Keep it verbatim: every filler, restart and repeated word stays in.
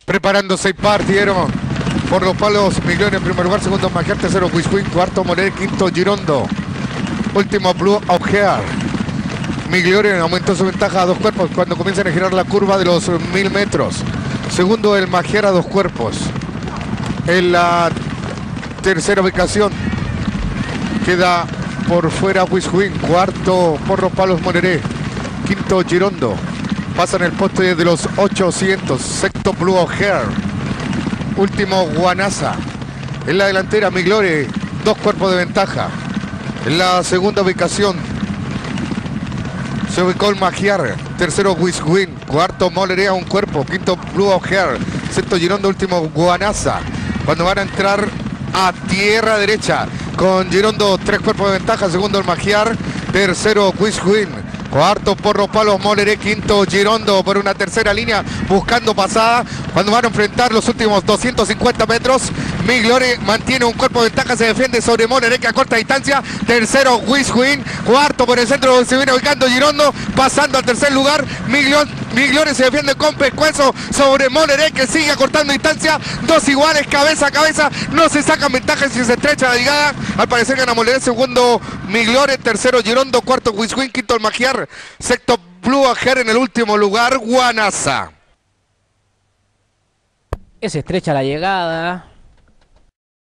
Preparándose y partieron por los palos Migliore en primer lugar, segundo Magiar, tercero Quisquin, cuarto Moler, quinto Girondo, último Blue Auger. Migliore aumentó su ventaja a dos cuerpos cuando comienzan a girar la curva de los mil metros. Segundo el Magiar a dos cuerpos. En la tercera ubicación queda por fuera Quisquin, cuarto por los palos Moleré, quinto Girondo. Pasan el poste de los ochocientos, sexto Blue Auger, último Guanasa. En la delantera Migliore, dos cuerpos de ventaja. En la segunda ubicación se ubicó el Magiar, tercero Quisquin, cuarto Moleré a un cuerpo, quinto Blue Auger, sexto Girondo, último Guanasa. Cuando van a entrar a tierra derecha con Girondo, tres cuerpos de ventaja, segundo el Magiar, tercero Quisquin, cuarto Porro Palos Moleré, quinto Girondo por una tercera línea buscando pasada. Cuando van a enfrentar los últimos doscientos cincuenta metros, Migliore mantiene un cuerpo de ventaja, se defiende sobre Moleré que a corta distancia. Tercero Quisquin, cuarto por el centro donde se viene ubicando Girondo, pasando al tercer lugar. Migliore, Migliore se defiende con pescuezo sobre Moleré que sigue acortando distancia. Dos iguales, cabeza a cabeza, no se sacan ventajas y se estrecha la llegada. Al parecer gana Moleré, segundo Migliore, tercero Girondo, cuarto Quisquin, quinto el Magiar, sexto Blue Auger, en el último lugar Guanasa. Es estrecha la llegada.